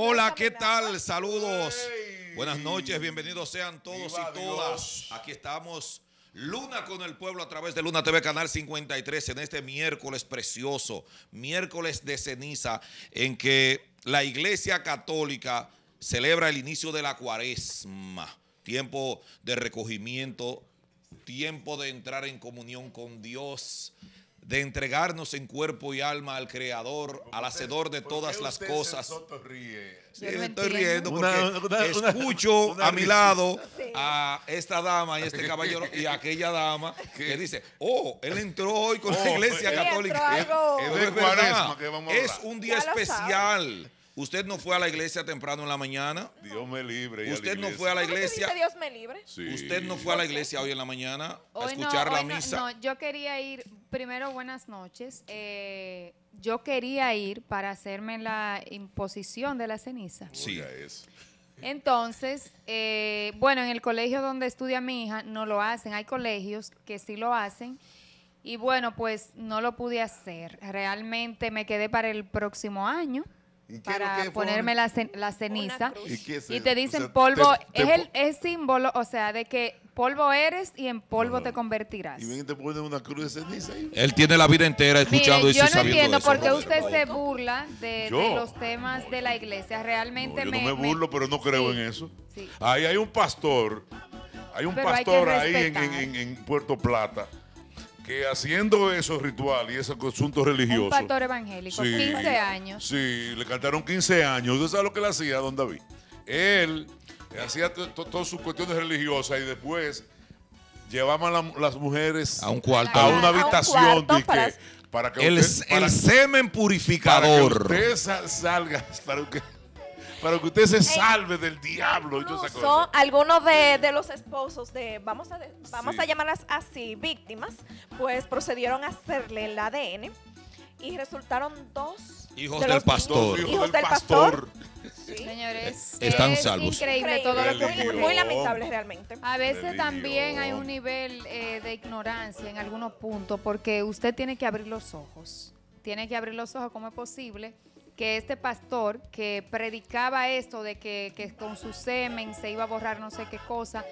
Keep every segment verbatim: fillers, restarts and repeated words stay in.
Hola, ¿qué tal? Saludos. Buenas noches, bienvenidos sean todos y todas. Aquí estamos, Luna con el Pueblo a través de Luna T V, Canal cincuenta y tres, en este miércoles precioso, miércoles de ceniza, en que la Iglesia Católica celebra el inicio de la Cuaresma, tiempo de recogimiento, tiempo de entrar en comunión con Dios, de entregarnos en cuerpo y alma al Creador, al Hacedor de todas las cosas. Sí, estoy riendo porque una, una, escucho una, una a mi lado sí. a esta dama y este caballero y a aquella dama que dice, oh, él entró hoy con oh, la Iglesia sí, Católica. Es, es, es, verdad, es un día especial. Usted no fue a la iglesia temprano en la mañana. Dios me libre. Usted no fue a la iglesia. ¿Dice Dios me libre? Sí. Usted no fue a la iglesia hoy en la mañana hoy a escuchar no, la hoy misa. No, no, yo quería ir, primero buenas noches. Eh, yo quería ir para hacerme la imposición de la ceniza. Sí. Entonces, eh, bueno, en el colegio donde estudia mi hija no lo hacen. Hay colegios que sí lo hacen. Y bueno, pues no lo pude hacer. Realmente me quedé para el próximo año. Para ponerme la, cen la ceniza y, y te dicen o sea, polvo, te, te, es el es símbolo, o sea, de que polvo eres y en polvo no, te convertirás. Y ven, te ponen una cruz de ceniza ahí. Él tiene la vida entera escuchando Mire, eso y sabiendo eso. Yo no entiendo por qué usted se burla de, de los temas de la iglesia. Realmente no, yo me, no me burlo, me, pero no creo sí, en eso. Sí. Ahí hay un pastor, hay un pero pastor hay ahí en, en, en Puerto Plata que haciendo esos rituales y esos asuntos religiosos. Un pastor evangélico, sí, quince años. Sí, le cantaron quince años. ¿Usted sabe lo que él hacía, don David? Él hacía todas sus cuestiones religiosas y después llevaban la, las mujeres a un cuarto, a una habitación. A un cuarto para, que, para que el, usted, para, el semen purificador. Para que usted salga, para que... para que usted se salve del diablo y toda esa cosa. Son algunos de, de los esposos de, vamos a de, vamos sí. a llamarlas así, víctimas, pues procedieron a hacerle el A D N y resultaron dos hijos de del pastor. Hijos, hijos del, del pastor. pastor. Sí. Señores, están es salvos. Increíble, increíble todo lo que ocurre. Muy lamentable realmente. A veces también hay un nivel eh, de ignorancia en algunos puntos porque usted tiene que abrir los ojos. Tiene que abrir los ojos. ¿Cómo es posible que este pastor que predicaba esto de que, que con su semen se iba a borrar no sé qué cosa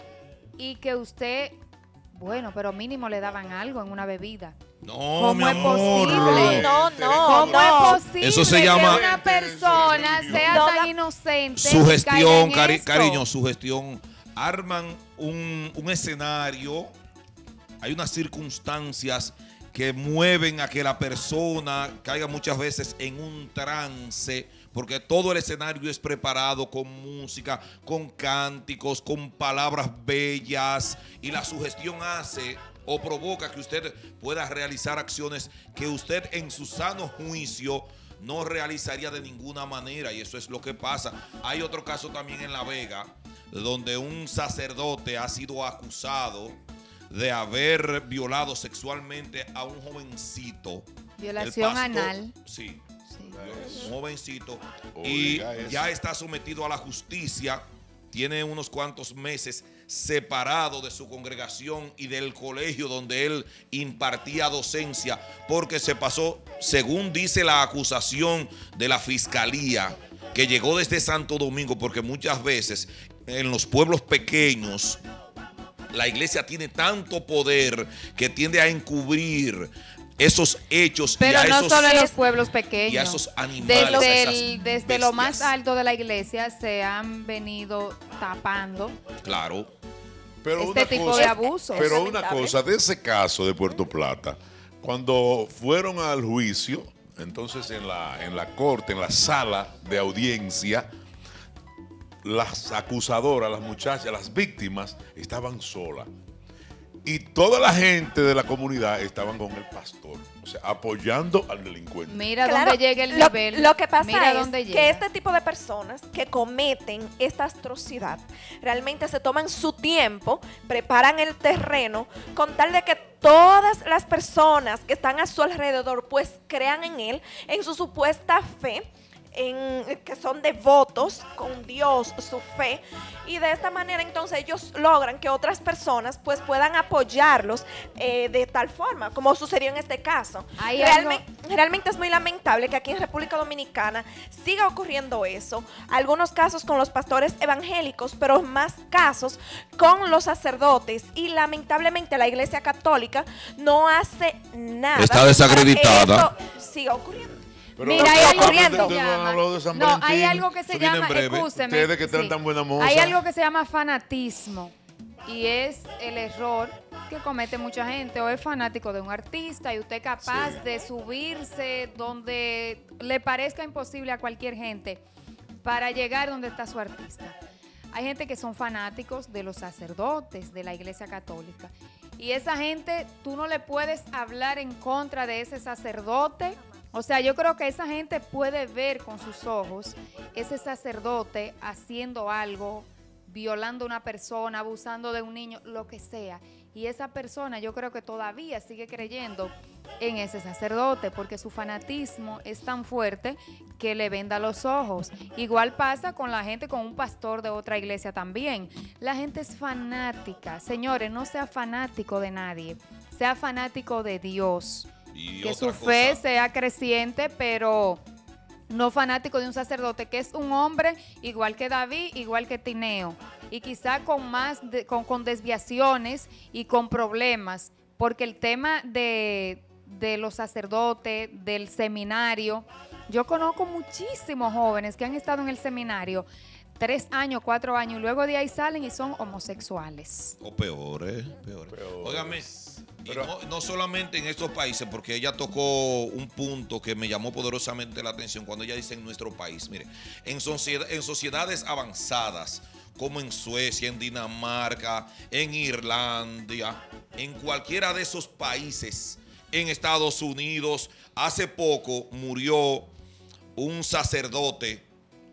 y que usted, bueno, pero mínimo le daban algo en una bebida? No, ¿Cómo mi es amor. posible? No, no, ¿Cómo no. es posible Eso se llama que una persona sea no, tan inocente? Sugestión, cari esto? cariño, sugestión. Arman un, un escenario, hay unas circunstancias que mueven a que la persona caiga muchas veces en un trance, porque todo el escenario es preparado con música, con cánticos, con palabras bellas, y la sugestión hace o provoca que usted pueda realizar acciones que usted en su sano juicio no realizaría de ninguna manera, y eso es lo que pasa. Hay otro caso también en La Vega, donde un sacerdote ha sido acusado de haber violado sexualmente a un jovencito. Violación pastor, anal. Sí, sí, un jovencito. Y ya está sometido a la justicia. Tiene unos cuantos meses separado de su congregación y del colegio donde él impartía docencia, porque se pasó, según dice la acusación de la fiscalía, que llegó desde Santo Domingo, porque muchas veces en los pueblos pequeños la iglesia tiene tanto poder que tiende a encubrir esos hechos. Pero y a no esos, solo en los pueblos pequeños. Y a esos animales. Desde, a el, desde lo más alto de la iglesia se han venido tapando. Claro. Pero este tipo cosa, de abusos. Pero una cosa, de ese caso de Puerto Plata, cuando fueron al juicio, entonces en la, en la corte, en la sala de audiencia, las acusadoras, las muchachas, las víctimas estaban solas. Y toda la gente de la comunidad estaban con el pastor, o sea, apoyando al delincuente. Mira claro, dónde llega el lo, nivel. Lo que pasa Mira es dónde que llega. este tipo de personas que cometen esta atrocidad realmente se toman su tiempo, preparan el terreno con tal de que todas las personas que están a su alrededor pues crean en él, en su supuesta fe. en, que son devotos con Dios, su fe, y de esta manera entonces ellos logran que otras personas pues puedan apoyarlos eh, de tal forma, como sucedió en este caso. Realmente, algo... realmente es muy lamentable que aquí en República Dominicana siga ocurriendo eso. Algunos casos con los pastores evangélicos, pero más casos con los sacerdotes, y lamentablemente la Iglesia Católica no hace nada. Está desacreditada. Para que esto siga ocurriendo. Pero Mira, hay algo, de, de, de, de no, hay algo que se llama, escúcheme, ustedes que están sí, tan buena moza. hay algo que se llama fanatismo, y es el error que comete mucha gente. O es fanático de un artista y usted es capaz sí. de subirse donde le parezca imposible a cualquier gente para llegar donde está su artista. Hay gente que son fanáticos de los sacerdotes de la Iglesia Católica, y esa gente, tú no le puedes hablar en contra de ese sacerdote. O sea, yo creo que esa gente puede ver con sus ojos ese sacerdote haciendo algo, violando a una persona, abusando de un niño, lo que sea. Y esa persona yo creo que todavía sigue creyendo en ese sacerdote porque su fanatismo es tan fuerte que le venda los ojos. Igual pasa con la gente, con un pastor de otra iglesia también. La gente es fanática. Señores, no sea fanático de nadie, sea fanático de Dios. Y que su fe cosa. sea creciente, pero no fanático de un sacerdote que es un hombre igual que David, igual que Tineo, y quizá con más de, con, con desviaciones y con problemas, porque el tema de, de los sacerdotes, del seminario, yo conozco muchísimos jóvenes que han estado en el seminario tres años, cuatro años, y luego de ahí salen y son homosexuales. O peores, peores. Peor. Óigame, pero, no, no solamente en estos países, porque ella tocó un punto que me llamó poderosamente la atención cuando ella dice en nuestro país. Mire, en, sociedad, en sociedades avanzadas, como en Suecia, en Dinamarca, en Irlanda, en cualquiera de esos países, en Estados Unidos, hace poco murió un sacerdote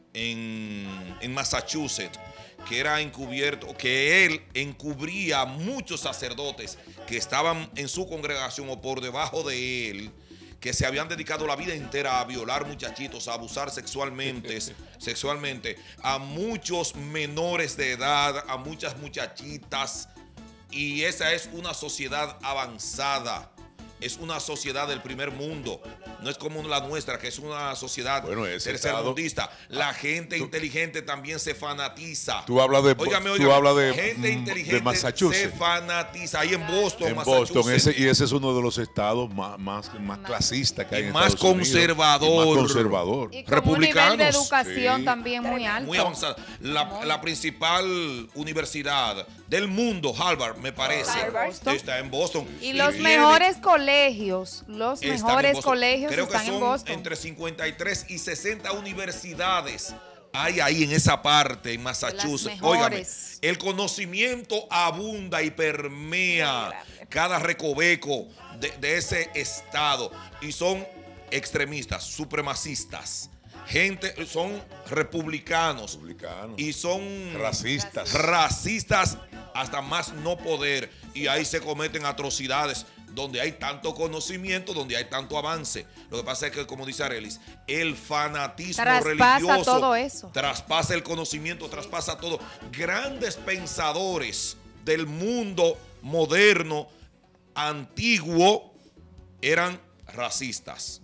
en, en Massachusetts, que era encubierto, que él encubría a muchos sacerdotes que estaban en su congregación o por debajo de él, que se habían dedicado la vida entera a violar muchachitos, a abusar sexualmente, sexualmente a muchos menores de edad, a muchas muchachitas. Y esa es una sociedad avanzada. Es una sociedad del primer mundo. No es como la nuestra, que es una sociedad bueno, tercermundista. La gente tú, inteligente también se fanatiza. Tú hablas de, óigame, tú hablas de, gente inteligente de Massachusetts. Se fanatiza. Ahí en Boston, en Massachusetts. Boston, ese, y ese es uno de los estados más, más, más clasistas que hay en más Estados conservador. Unidos. Y más conservador. Y con republicanos. Un nivel de educación sí. también muy alto. Muy avanzada. La, la principal universidad del mundo, Harvard, me parece, Harvard. está en Boston. Y los y mejores viene, colegios, los mejores colegios Creo están que son en Boston. Entre cincuenta y tres y sesenta universidades hay ahí en esa parte, en Massachusetts. Óigame, el conocimiento abunda y permea cada recoveco de, de ese estado. Y son extremistas, supremacistas. Gente, son republicanos, republicanos y son racistas. Racistas hasta más no poder. Y ahí se cometen atrocidades donde hay tanto conocimiento, donde hay tanto avance. Lo que pasa es que, como dice Arelis, el fanatismo traspasa religioso todo eso. Traspasa el conocimiento, sí. traspasa todo. Grandes pensadores del mundo moderno, antiguo, eran racistas,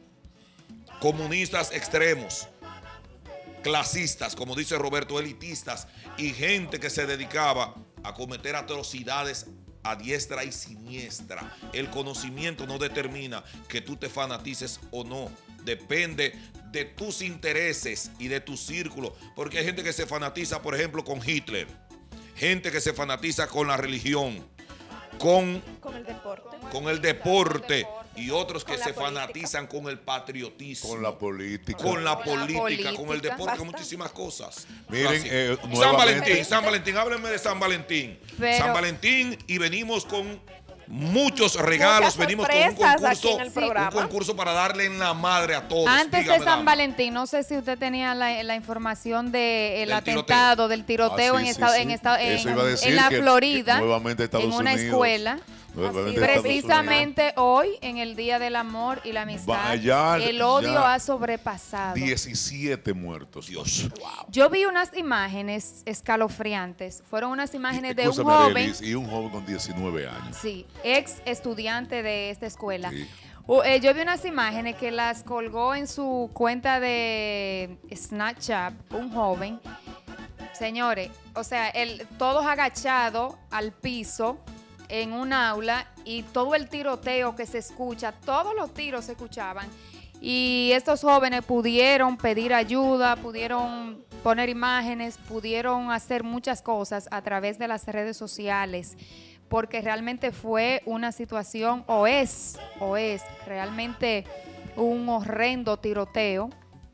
comunistas extremos, clasistas, como dice Roberto, elitistas, y gente que se dedicaba a cometer atrocidades a diestra y siniestra. El conocimiento no determina que tú te fanatices o no. Depende de tus intereses y de tu círculo. Porque hay gente que se fanatiza, por ejemplo, con Hitler. Gente que se fanatiza con la religión. Con, con el deporte. Con el deporte. Y otros que se política. fanatizan con el patriotismo. Con la política. Con la política, política. con el deporte, con Basta. muchísimas cosas. Miren, eh, San Valentín, San Valentín, háblenme de San Valentín. Pero, San Valentín, y venimos con muchos regalos, venimos con un concurso, un concurso para darle en la madre a todos. Antes Dígame, de San dama. Valentín, no sé si usted tenía la, la información del de tiroteo. atentado, del tiroteo ah, sí, en, sí, estado, sí. en, estado, en, Eso iba a decir en la que, Florida, que nuevamente Estados en una Unidos escuela. Normalmente Así en Estados Precisamente hoy, en el Día del Amor y la Amistad, Vaya, el odio ya ha sobrepasado. diecisiete muertos. Dios. Yo vi unas imágenes escalofriantes. Fueron unas imágenes de un Escúchame, joven, Arelis, y un joven con diecinueve años. sí, ex estudiante de esta escuela. Sí. Uh, eh, yo vi unas imágenes que las colgó en su cuenta de Snapchat un joven. Señores, o sea, el, todos agachados al piso en un aula y todo el tiroteo que se escucha, todos los tiros se escuchaban. Y estos jóvenes pudieron pedir ayuda, pudieron poner imágenes, pudieron hacer muchas cosas a través de las redes sociales, porque realmente fue una situación, o es, o es realmente un horrendo tiroteo.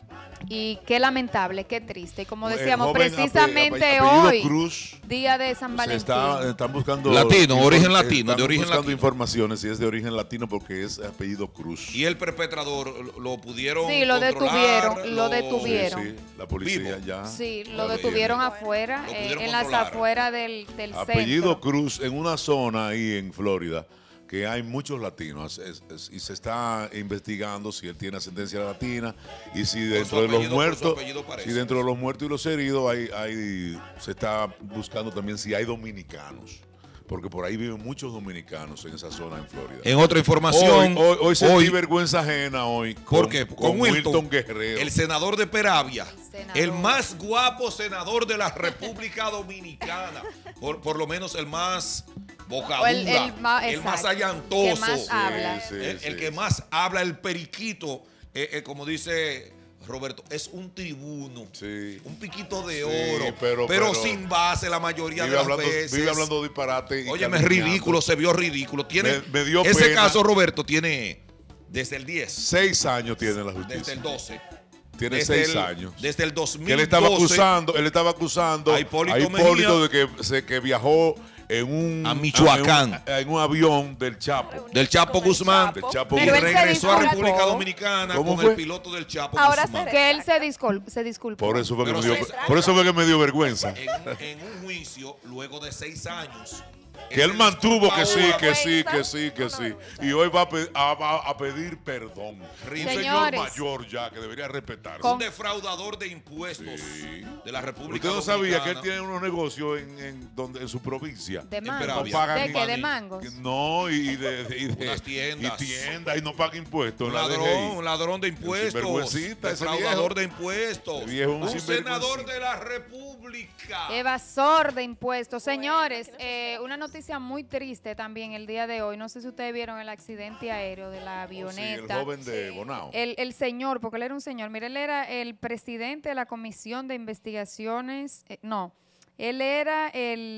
Y qué lamentable, qué triste. Y como El decíamos, joven precisamente ape- apellido hoy, Cruz, día de San se Valentín. está- están buscando Latino, origen eh, latino, están de origen buscando latino. informaciones si es de origen latino porque es apellido Cruz. Y el perpetrador lo- lo pudieron Sí, lo controlar, detuvieron, lo detuvieron. Sí, sí, la policía Vivo. ya. Sí, lo Está detuvieron bien. afuera, Lo eh, pudieron en las controlar. afueras del, del Apellido centro. Cruz en una zona ahí en Florida que hay muchos latinos es- es- y se está investigando si él tiene ascendencia latina y si dentro de los apellido, por su muertos, apellido parece. si dentro de los muertos y los heridos hay, hay se está buscando también si hay dominicanos, porque por ahí viven muchos dominicanos en esa zona en Florida. En otra información, Hoy, hoy, hoy sentí hoy- vergüenza ajena hoy ¿por con, qué? con Con Wilton, Wilton, Guerrero. el senador de Peravia, senador. el más guapo senador de la República Dominicana, por, por lo menos el más bocadura, O el- el más- el más exacto, allantoso, que más habla. Sí, el, sí, el sí, que sí. más habla, el periquito, eh, eh, como dice Roberto, es un tribuno, Sí. un piquito de Sí, oro, pero- pero, pero sin base la mayoría Vive de las hablando, veces. vive hablando disparate. y Óyeme, es calumniando. ridículo, se vio ridículo. Tiene, Me- me dio ese pena. caso, Roberto, tiene desde el diez, Seis años tiene la desde justicia. el doce. Tiene desde seis el- años. Desde el dos mil doce. Que él estaba acusando, él estaba acusando A Hipólito Hipólito Mejía. de que, se, que viajó en un, A Michoacán. En un, en un avión del Chapo. Del Chapo Con el Guzmán. Chapo. Del Chapo Y Pero él se regresó a disculpó. República Dominicana ¿Cómo con fue? el piloto del Chapo Ahora Guzmán. se- Que él se, discul- se disculpó. Por eso fue que Pero me dio, se- por eso fue que me dio vergüenza. En, un- en un juicio, luego de seis años. Que él se mantuvo disculpa que sí, ahora. que sí, que vergüenza. sí, que Una sí. vergüenza. Y hoy va a, pe- a- a- a pedir perdón. Un señor Señores. mayor ya que debería respetarse. Un Con- defraudador de impuestos Sí. de la República Usted no sabía que él Dominicana. tiene unos negocios en, en, donde, en su provincia. De En mangos. Peravia. pagan ¿De ni qué? ¿De money. mangos? Que No, y de, de- y de- Unas tiendas. Y tiendas y no paga impuestos. Un la ladrón, D G I. un ladrón de impuestos. sinvergüencita ese Defraudador viejo. de impuestos. Ese viejo es un un sinvergüencita. senador de la República. Evasor de impuestos. Señores, eh, una noticia muy triste también el día de hoy. No sé si ustedes vieron el accidente aéreo de la Oh, sí, avioneta. el joven de Bonao. El, el señor, porque él era un señor, mire, él era el presidente de la Comisión de Investigaciones, eh, no, él era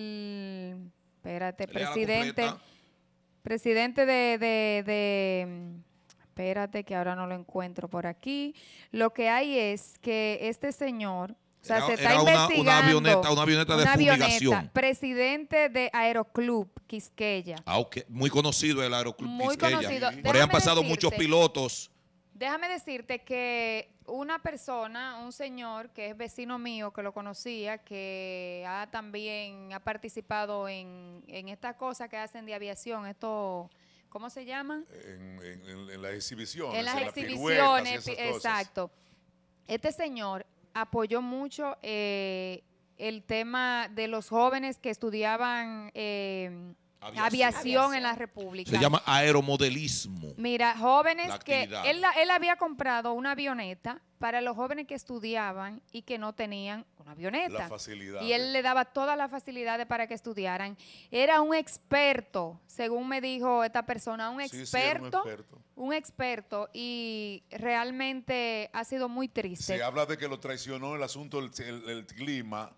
el, espérate, Lea la presidente, completa. presidente de, de, de, mm, espérate que ahora no lo encuentro por aquí. Lo que hay es que este señor, o sea, Era- se está era una- una investigando avioneta- una avioneta de fumigación. presidente de Aeroclub Quisqueya. Ah, ok. Muy conocido el Aeroclub Muy Quisqueya. conocido. Por ahí Déjame han pasado decirte- muchos pilotos. Déjame decirte que una persona, un señor que es vecino mío, que lo conocía, que ha también ha participado en, en estas cosas que hacen de aviación, esto, ¿cómo se llaman? En, en- en- en las exhibiciones. En las piruetas y exhibiciones, esas pi- cosas. exacto. Este señor apoyó mucho eh, el tema de los jóvenes que estudiaban eh, Aviación. aviación en la República. Se llama aeromodelismo. Mira, jóvenes La que actividad. él, él había comprado una avioneta para los jóvenes que estudiaban y que no tenían una avioneta. La facilidad. Y él le daba todas las facilidades para que estudiaran. Era un experto, según me dijo esta persona, un Sí, sí, era un experto, experto. un experto, y realmente ha sido muy triste. Se habla de que lo traicionó el asunto del el- el clima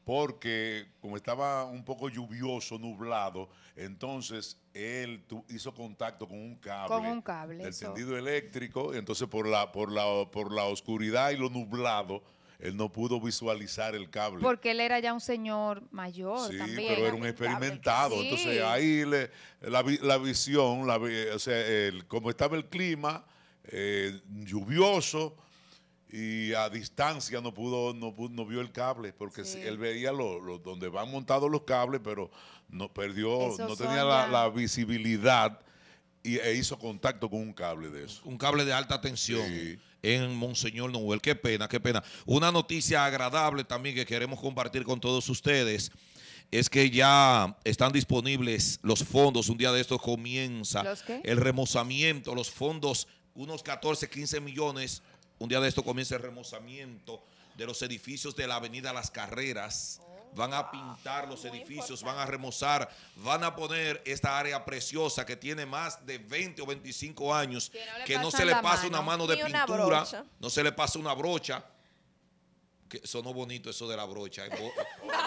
porque como estaba un poco lluvioso, nublado, entonces él tu- hizo contacto con un cable, Con un cable, del eso. tendido eléctrico, y entonces por la, por la, por la oscuridad y lo nublado, él no pudo visualizar el cable. Porque él era ya un señor mayor Sí, también. pero era un experimentado. Sí. Entonces ahí le- la, vi- la visión, la vi- o sea, el, como estaba el clima, eh, lluvioso, y a distancia no pudo, no pudo, no vio el cable, porque Sí. él veía lo, lo- donde van montados los cables, pero no perdió, Esos no son tenía la, ya- la visibilidad y, e hizo contacto con un cable de eso. Un cable de alta tensión Sí. en Monseñor Noel. Qué pena, qué pena. Una noticia agradable también que queremos compartir con todos ustedes es que ya están disponibles los fondos. Un día de estos comienza ¿Los qué? el remozamiento, los fondos, unos catorce, quince millones. Un día de esto comienza el remozamiento de los edificios de la Avenida Las Carreras. Van a pintar los Muy edificios, importante. van a remozar, van a poner esta área preciosa que tiene más de veinte o veinticinco años, Que no le que no pasan se le la pasa mano. una mano de Ni una pintura, brocha. no se le pasa una brocha. Que sonó bonito eso de la brocha. eh, bo-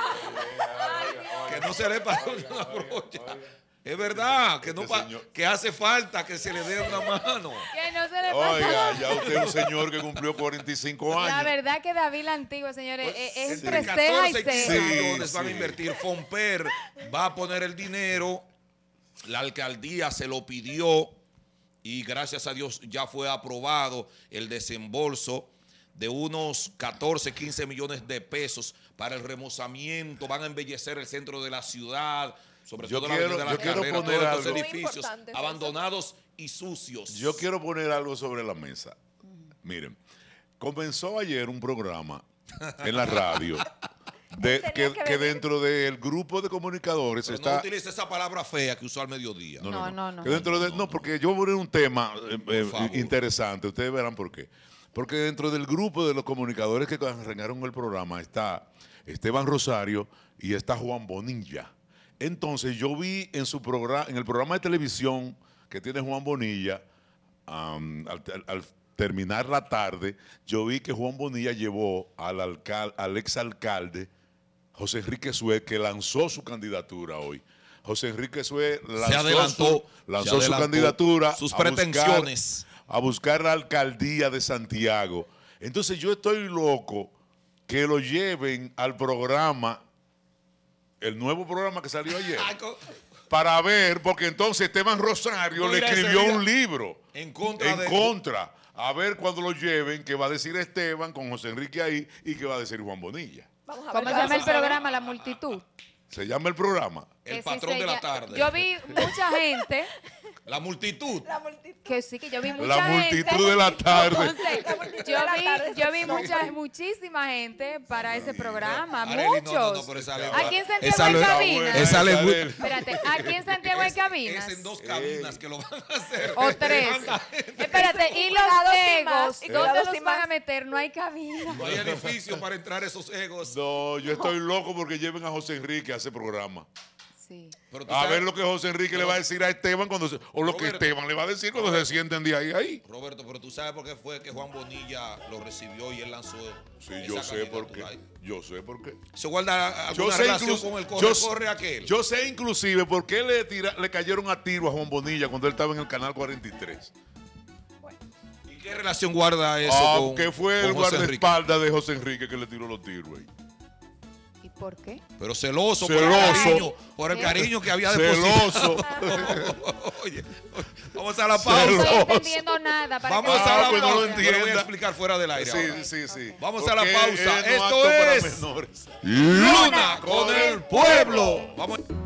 que no se le pasa una brocha. Es verdad, que, no Este pa- señor- que hace falta que se le dé una mano. Que no se le pasa Oiga, nada. ya usted es un señor que cumplió cuarenta y cinco años. La verdad que David la antigua, señores, es, es Entre entre ceja y catorce y quince ceja. Sí, millones van a sí. invertir. Fomper va a poner el dinero. La alcaldía se lo pidió y gracias a Dios ya fue aprobado el desembolso de unos catorce, quince millones de pesos para el remozamiento. Van a embellecer el centro de la ciudad, sobre Yo todo quiero- la avenida de la yo quiero Carrera, poner todos estos algo. Muy edificios importante, abandonados y sucios. Yo quiero poner algo sobre la mesa. Miren, comenzó ayer un programa en la radio de, Tenía que, que que venir. dentro del grupo de comunicadores Pero está... no utilice esa palabra fea que usó al mediodía. No, no, no. Que dentro de- no, porque yo voy a poner un tema eh, eh, favor. interesante, ustedes verán por qué. Porque dentro del grupo de los comunicadores que arrancaron el programa está Esteban Rosario y está Juan Bonilla. Entonces yo vi en su programa, en el programa de televisión que tiene Juan Bonilla, am, al, al- al terminar la tarde, yo vi que Juan Bonilla llevó al, alcal- al exalcalde José Enrique Suez, que lanzó su candidatura hoy. José Enrique Suez lanzó, adelantó, su, lanzó se su adelantó candidatura sus a buscar- pretensiones. a buscar la alcaldía de Santiago. Entonces yo estoy loco que lo lleven al programa, el nuevo programa que salió ayer, Ay, co- para ver, porque entonces Esteban Rosario No, le mira, ese escribió día- un libro en contra en de- contra. A ver cuando lo lleven, qué va a decir Esteban con José Enrique ahí y qué va a decir Juan Bonilla. Vamos a ver ¿Cómo qué se llama el pasa. programa? La multitud. Se llama el programa. El Que sí patrón se de la lla- tarde. Yo vi mucha gente, La multitud. La multitud. que sí, que yo vi mucha La multitud gente. de la tarde. Entonces, La multitud yo de la vi, tarde yo vi se mucha, soy. muchísima gente para ese programa, Arely, no, muchos. no, no, pero esa lengua- Aquí en Santiago esa hay lengua- cabinas. esa lengua- Espérate, aquí en Santiago hay Es- cabinas. Es en dos cabinas que lo van a hacer. O tres. Manda gente. Espérate, y los Cuidado sin egos, más, y ¿dónde cuidado los sin van a más. meter? No hay cabina. No hay edificio para entrar esos egos. No, yo estoy loco porque lleven a José Enrique a ese programa. Sí. Pero tú A sabes- ver lo que José Enrique le va a decir a Esteban cuando se- o lo que Roberto. Esteban le va a decir cuando se sienten de ahí a ahí. Roberto, pero tú sabes por qué fue que Juan Bonilla lo recibió y él lanzó. Sí, esa yo sé por qué. candidatura ahí. Yo sé por qué. ¿Se guarda Yo alguna sé, relación incluso- con el corre, yo sé- corre aquel? yo sé inclusive por qué le, tira- le cayeron a tiro a Juan Bonilla cuando él estaba en el canal cuarenta y tres. ¿Y qué relación guarda eso Ah, con que fue con el José Enrique? guardaespaldas de José Enrique que le tiró los tiros ahí. ¿Y por qué? Pero celoso, por Celoso. el cariño, por el ¿Qué? cariño que había depositado. Celoso. Oye, vamos a la No pausa. Celoso. estoy entendiendo nada. Para Vamos que a Ah, la pues no lo pausa. Yo lo voy a entienda. explicar fuera del aire. ahora. Sí, sí, sí. Vamos a la Porque pausa. es no Esto apto para es menores. Luna con el pueblo. Vamos.